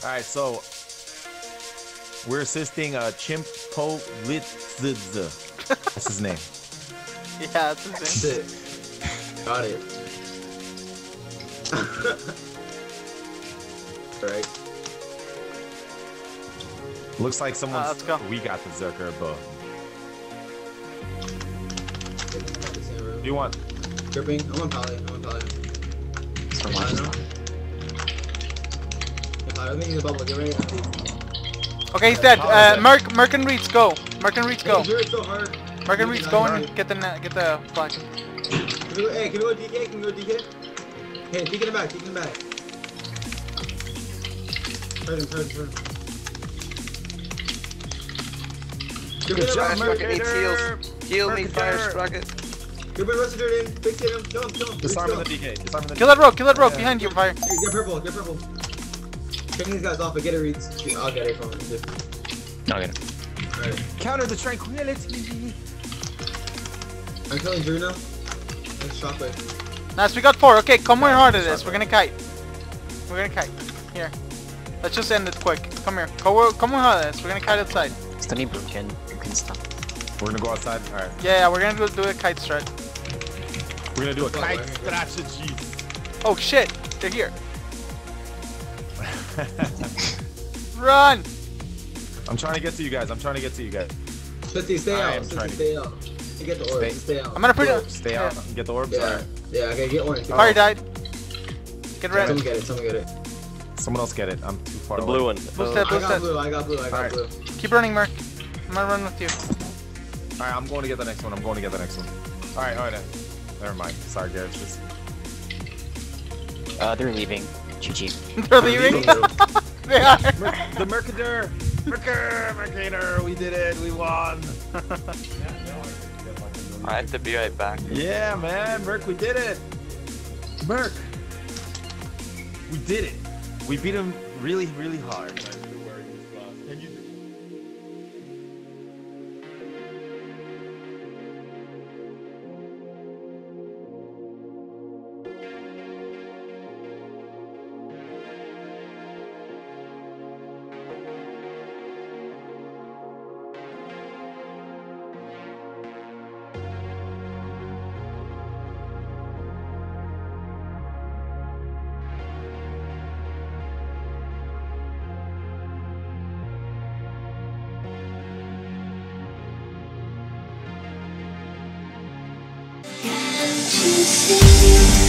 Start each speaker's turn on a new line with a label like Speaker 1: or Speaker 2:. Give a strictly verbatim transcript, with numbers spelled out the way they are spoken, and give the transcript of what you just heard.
Speaker 1: All right, so we're assisting uh, Chimp Po Litzidza. That's his name.
Speaker 2: Yeah, that's his name.
Speaker 3: That's it. Got it. Right.
Speaker 1: Looks like someone's.
Speaker 2: Uh, let's go.
Speaker 1: We got the Zerker, but. Do you want?
Speaker 3: Gripping. I'm on Pally. I'm on Pally.
Speaker 4: So
Speaker 3: I
Speaker 4: much.
Speaker 3: don't know. I'm making the bubble. Get ready.
Speaker 2: Okay, he's dead. Uh, Merc, Merc and Reeds, go. Merc and Reeds, go.
Speaker 3: Hey, it's so hard.
Speaker 2: Merc and Reeds, go and get the net, get the flag.
Speaker 3: Can we go, hey, can we go D K? Can we go D K? Hey, D K in the back. D K in the back. Turn him, turn him, turn him.
Speaker 1: Good job,
Speaker 4: Sprocket needs heals.
Speaker 1: Mercator.
Speaker 4: Heal me,
Speaker 1: Mercator.
Speaker 4: fire Sprocket.
Speaker 3: Good boy, Rusty Dirt in. Big hit him. Kill him, kill him.
Speaker 1: Disarm
Speaker 3: Kill
Speaker 1: the
Speaker 3: him.
Speaker 1: D K. Disarm the D K.
Speaker 2: Kill that rogue, kill that rogue
Speaker 1: Yeah.
Speaker 2: behind you, fire.
Speaker 3: Hey, get purple, get purple. Taking these guys off, but get it, Reeds. I'll get it from him. Just-
Speaker 4: No, get him.
Speaker 3: Alright.
Speaker 1: Counter the tranquility.
Speaker 3: I'm killing Drew now. Nice shockwave.
Speaker 2: Nice, we got four. Okay, come where hard it is. We're gonna kite. We're gonna kite. Here. Let's just end it quick. Come here. Come where, come where hard it is. We're gonna kite outside.
Speaker 4: Stunny broken. You can stop.
Speaker 1: We're gonna go outside. All right.
Speaker 2: Yeah, yeah, we're gonna do, do a kite strat.
Speaker 1: We're gonna do a
Speaker 3: Well,
Speaker 1: kite
Speaker 3: we're gonna
Speaker 1: strategy.
Speaker 2: Oh shit, they're here. Run!
Speaker 1: I'm trying to get to you guys. I'm trying to get to you guys.
Speaker 3: Smithy, stay
Speaker 1: I
Speaker 3: out.
Speaker 1: am trying
Speaker 3: Smithy,
Speaker 1: to-
Speaker 3: stay out. You get the orbs.
Speaker 1: Stay-
Speaker 3: Stay out.
Speaker 2: I'm gonna put
Speaker 3: Get
Speaker 2: it-
Speaker 3: orbs.
Speaker 1: Stay out and get the orbs. All
Speaker 3: Yeah.
Speaker 1: right.
Speaker 3: Yeah, okay, get orange.
Speaker 2: Fire died. Get ready.
Speaker 3: Someone get it, someone get it.
Speaker 1: Someone else get it. I'm too far
Speaker 4: The
Speaker 1: away.
Speaker 4: blue one.
Speaker 2: Blue
Speaker 4: Oh.
Speaker 2: step,
Speaker 3: I
Speaker 2: blue
Speaker 3: got
Speaker 2: step.
Speaker 3: blue, I got blue, I got
Speaker 1: Alright.
Speaker 3: blue.
Speaker 2: Keep running, Merc. I'm gonna run with you.
Speaker 1: All right, I'm going to get the next one. I'm going to get the next one. All right, all right. Then. Never mind. Sorry, Garrett. It's just
Speaker 4: Uh, they're leaving. G G.
Speaker 2: They're leaving. They are.
Speaker 1: the Mercator. Mercator. Mercator. We did it. We won.
Speaker 4: I have to be right back.
Speaker 1: Yeah, man. Merc, we did it. Merc. We did it. We beat him really, really hard.
Speaker 5: Can't you see?